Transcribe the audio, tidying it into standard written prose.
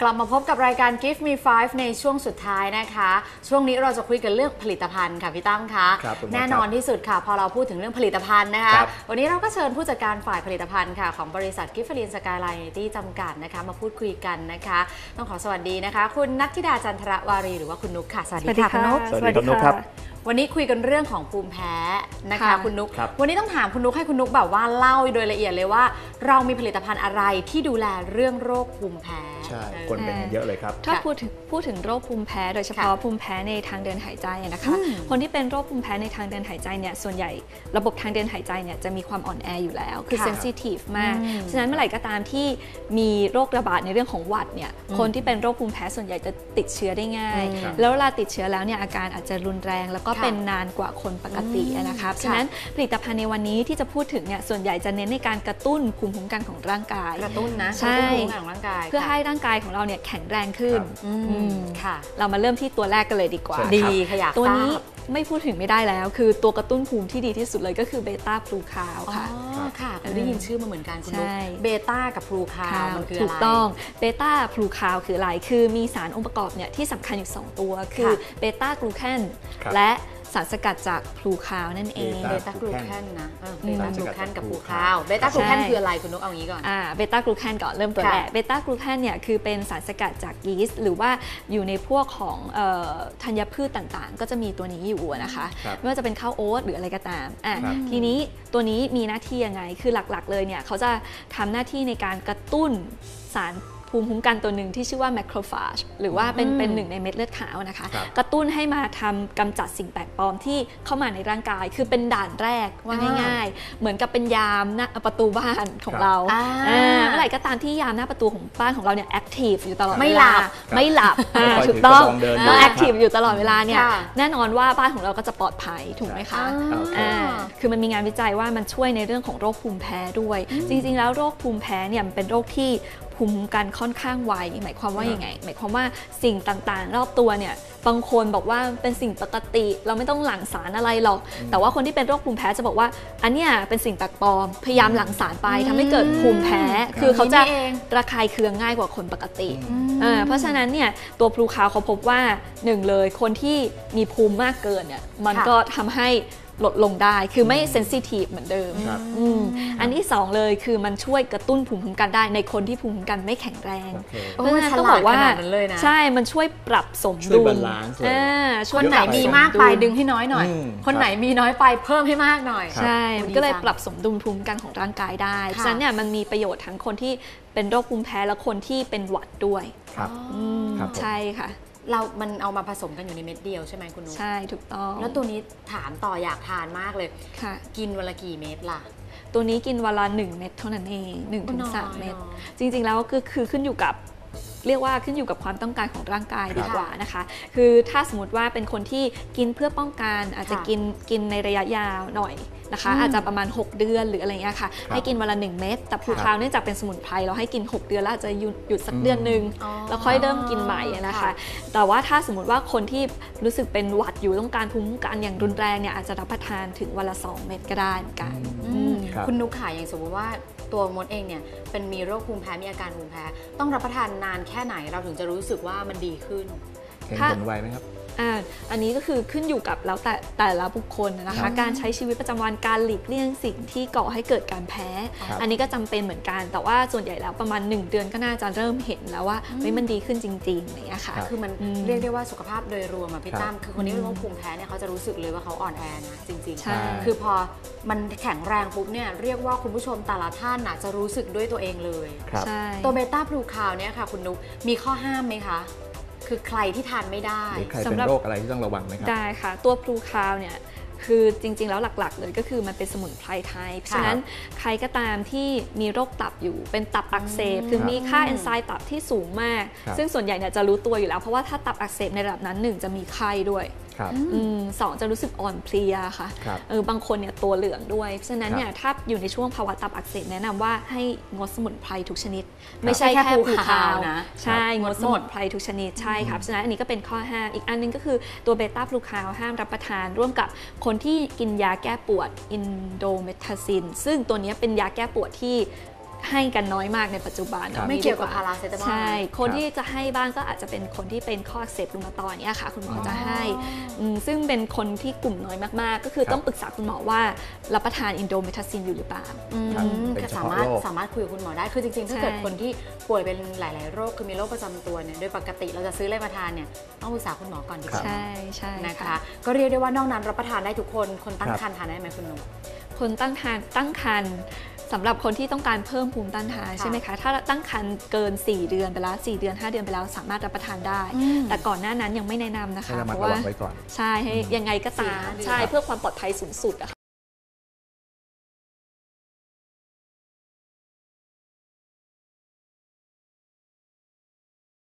กลับมาพบกับรายการ Give Me 5 ในช่วงสุดท้ายนะคะช่วงนี้เราจะคุยกันเรื่องผลิตภัณฑ์ค่ะพี่ตั้มคะแน่นอนที่สุดค่ะพอเราพูดถึงเรื่องผลิตภัณฑ์นะคะวันนี้เราก็เชิญผู้จัดการฝ่ายผลิตภัณฑ์ค่ะของบริษัท Giftline Skyline ที่จำกัดนะคะมาพูดคุยกันนะคะต้องขอสวัสดีนะคะคุณนัทธิดาจันทรวารีหรือว่าคุณนุ๊กค่ะสวัสดีค่ะคุณนุ๊กสวัสดีคุณนุ๊กครับวันนี้คุยกันเรื่องของภูมิแพ้นะคะคุณนุ๊กวันนี้ต้องถามคุณนุ๊กให้คุณนุ๊กแบบว่าเล่าโดยละเอียดเลยว่าเรามีผลิตภัณฑ์อะไรที่ดูแลเรื่องโรคภูมิแพ้ใช่คนเป็นเยอะเลยครับถ้าพูดถึงโรคภูมิแพ้โดยเฉพาะภูมิแพ้ในทางเดินหายใจนะคะคนที่เป็นโรคภูมิแพ้ในทางเดินหายใจเนี่ยส่วนใหญ่ระบบทางเดินหายใจเนี่ยจะมีความอ่อนแออยู่แล้วคือเซนซิทีฟมากฉะนั้นเมื่อไหร่ก็ตามที่มีโรคระบาดในเรื่องของหวัดเนี่ยคนที่เป็นโรคภูมิแพ้ส่วนใหญ่จะติดเชื้อได้ง่ายแล้วเวลาติดเชื้อแล้วเนี่ยอาการอาจจะรุนแรงแล้วก็เป็นนานกว่าคนปกตินะคะฉะนั้นผลิตภัณฑ์ในวันนี้ที่จะพูดถึงเนี่ยส่วนใหญ่จะเน้นในการกระตุ้นภูมิคุ้มกันของร่างกายกระตุ้นนะใช่ภูมิคุ้มกันของร่างกายเพื่อให้ร่างกายของเราเนี่ยแข็งแรงขึ้นค่ะเรามาเริ่มที่ตัวแรกกันเลยดีกว่าดีขยับตัวนี้ไม่พูดถึงไม่ได้แล้วคือตัวกระตุ้นภูมิที่ดีที่สุดเลยก็คือเบต้าพลูคาวค่ะค่ะได้ยินชื่อมาเหมือนกันคุณนุ๊กเบต้ากับพลูคาวมันคืออะไรถูกต้องเบต้าพลูคาวคืออะไรคือมีสารองค์ประกอบเนี่ยที่สำคัญอยู่2ตัวคือเบต้ากลูแคนและสารสกัดจากพลูคาวนั่นเองเบต้ากลูแคนนะเบต้ากลูแคนกับพลูคาวเบต้ากลูแคนคืออะไรคุณนุ๊กเอางี้ก่อนเบต้ากลูแคนก่อนเริ่มตัวแรกเบต้ากลูแคนเนี่ยคือเป็นสารสกัดจากยีสต์หรือว่าอยู่ในพวกของธัญพืชต่างๆก็จะมีตัวนี้อยู่นะคะไม่ว่าจะเป็นข้าวโอ๊ตหรืออะไรก็ตามทีนี้ตัวนี้มีหน้าที่ยังไงคือหลักๆเลยเนี่ยเขาจะทำหน้าที่ในการกระตุ้นสารภูมิคุ้มกันตัวหนึ่งที่ชื่อว่าแมคโครฟาจหรือว่าเป็นหนึ่งในเม็ดเลือดขาวนะคะกระตุ้นให้มาทำกำจัดสิ่งแปลกปลอมที่เข้ามาในร่างกายคือเป็นด่านแรกว่าง่ายๆเหมือนกับเป็นยามหน้าประตูบ้านของเราเมื่อไหร่ก็ตามที่ยามหน้าประตูของบ้านของเราเนี่ยแอคทีฟอยู่ตลอดเวลาไม่หลับถูกต้องแอคทีฟอยู่ตลอดเวลาเนี่ยแน่นอนว่าบ้านของเราก็จะปลอดภัยถูกไหมคะคือมันมีงานวิจัยว่ามันช่วยในเรื่องของโรคภูมิแพ้ด้วยจริงๆแล้วโรคภูมิแพ้เนี่ยมันเป็นโรคที่ภูมิคุ้มกันค่อนข้างไวหมายความว่ายังไงหมายความว่าสิ่งต่างๆรอบตัวเนี่ยบางคนบอกว่าเป็นสิ่งปกติเราไม่ต้องหลั่งสารอะไรหรอกแต่ว่าคนที่เป็นโรคภูมิแพ้จะบอกว่าอันเนี้ยเป็นสิ่งแปลกปลอมพยายามหลั่งสารไปทำให้เกิดภูมิแพ้คือเขาจะระคายเคืองง่ายกว่าคนปกติเพราะฉะนั้นเนี่ยตัวพลูคาวเขาพบว่าหนึ่งเลยคนที่มีภูมิมากเกินเนี่ยมันก็ทำให้ลดลงได้คือไม่เซนซิทีฟเหมือนเดิมอันที่2เลยคือมันช่วยกระตุ้นภูมิคุ้มกันได้ในคนที่ภูมิคุ้มกันไม่แข็งแรงเพราะฉะนั้นต้องบอกว่าใช่มันช่วยปรับสมดุลคนไหนมีมากไปดึงให้น้อยหน่อยคนไหนมีน้อยไปเพิ่มให้มากหน่อยใช่มันก็เลยปรับสมดุลภูมิคุ้มกันของร่างกายได้ฉะนั้นเนี่ยมันมีประโยชน์ทั้งคนที่เป็นโรคภูมิแพ้และคนที่เป็นหวัดด้วยใช่ค่ะมันเอามาผสมกันอยู่ในเม็ดเดียวใช่ไหมคุณนุ๊กใช่ถูกต้องแล้วตัวนี้ถามต่ออยากทานมากเลยกินวันละกี่เม็ดล่ะตัวนี้กินวันละ1 เม็ดเท่านั้นเอง 1-3 เม็ดจริงๆแล้วคือขึ้นอยู่กับเรียกว่าขึ้นอยู่กับความต้องการของร่างกายดีกว่านะคะคือถ้าสมมติว่าเป็นคนที่กินเพื่อป้องกันอาจจะกินในระยะยาวหน่อยนะคะอาจจะประมาณ6 เดือนหรืออะไรเงี้ยค่ะให้กินวันละ1 เม็ดแต่พลูคาวเนื่องจากเป็นสมุนไพรเราให้กิน6 เดือนแล้วอาจจะหยุดสักเดือนนึงแล้วค่อยเริ่มกินใหม่นะคะแต่ว่าถ้าสมมติว่าคนที่รู้สึกเป็นหวัดอยู่ต้องการภูมิคุ้มกันอย่างรุนแรงเนี่ยอาจจะรับประทานถึงวันละ2 เม็ดก็ได้เหมือนกันคุณนุ๊กค่ะอย่างสมมติว่าตัวมดเองเนี่ยเป็นมีโรคภูมิแพ้มีอาการภูมิแพ้ต้องรับประทานนานแค่ไหนเราถึงจะรู้สึกว่ามันดีขึ้นเห็นผลไวไหมครับอันนี้ก็คือขึ้นอยู่กับแล้วแต่ละบุคคลนะคะการใช้ชีวิตประจำวันการหลีกเลี่ยงสิ่งที่ก่อให้เกิดการแพ้อันนี้ก็จำเป็นเหมือนกันแต่ว่าส่วนใหญ่แล้วประมาณ1 เดือนก็น่าจะเริ่มเห็นแล้วว่ามันดีขึ้นจริงๆอย่างเงี้ยค่ะคือมันเรียกได้ว่าสุขภาพโดยรวมพี่ตั้มคือคนที่เป็นโรคภูมิแพ้เนี่ยเขาจะรู้สึกเลยว่าเขาอ่อนแอนะจริงๆคือพอมันแข็งแรงปุ๊บเนี่ยเรียกว่าคุณผู้ชมแต่ละท่านจะรู้สึกด้วยตัวเองเลยตัวเบต้าพลูคาวเนี่ยค่ะคุณนุ๊กมีข้อห้ามไหมคะคือใครที่ทานไม่ได้ใครเป็นโรคอะไรที่ต้องระวังไหมครับได้ค่ะตัวพลูคาวเนี่ยคือจริงๆแล้วหลักๆเลยก็คือมันเป็นสมุนไพรไทยเพราะฉะนั้นใครก็ตามที่มีโรคตับอยู่เป็นตับอักเสบคือมีค่าเอนไซม์ตับที่สูงมากซึ่งส่วนใหญ่เนี่ยจะรู้ตัวอยู่แล้วเพราะว่าถ้าตับอักเสบในระดับนั้น1จะมีไข้ด้วย2จะรู้สึกอ่อนเพลียค่ะบางคนเนี่ยตัวเหลืองด้วยเพราะฉะนั้นเนี่ยถ้าอยู่ในช่วงภาวะตับอักเสบแนะนำว่าให้งดสมุนไพรทุกชนิดไม่ใช่แค่พลูคาวนะใช่งดสมุนไพรทุกชนิดใช่ครับเพราะฉะนั้นอันนี้ก็เป็นข้อห้ามอีกอันนึงก็คือตัวเบต้าพลูคาวห้ามรับประทานร่วมกับคนที่กินยาแก้ปวดอินโดเมทาซินซึ่งตัวนี้เป็นยาแก้ปวดที่ให้กันน้อยมากในปัจจุบันไม่เกี่ยวกับพาราเซตามอลใช่คนที่จะให้บ้างก็อาจจะเป็นคนที่เป็นข้ออักเสบรูมาตอยด์เนี่ยค่ะคุณหมอจะให้ซึ่งเป็นคนที่กลุ่มน้อยมากๆก็คือต้องปรึกษาคุณหมอว่ารับประทานอินโดเมทาซินอยู่หรือเปล่าเป็นเฉสาพาะมารถโรคสามารถคุยกับคุณหมอได้คือจริงๆถ้าเกิดคนที่ป่วยเป็นหลายๆโรคคือมีโรคประจำตัวเนี่ยโดยปกติเราจะซื้ออะไรมาทานเนี่ยต้องปรึกษาคุณหมอก่อนดีกว่าใช่นะคะก็เรียกได้ว่านอกนั้นรับประทานได้ทุกคนคนตั้งครรภ์ทานได้ไหมคุณหนุ่มคนตั้งครรภ์สำหรับคนที่ต้องการเพิ่มภูมิต้านทานใช่ไหมคะถ้าตั้งครรภ์เกิน4 เดือนไปแล้ว4 เดือน 5 เดือนไปแล้วสามารถรับประทานได้แต่ก่อนหน้านั้นยังไม่แนะนำนะคะเพราะว่าใช่ให้ยังไงก็ตามใช่เพื่อความปลอดภัยสูงสุดอะ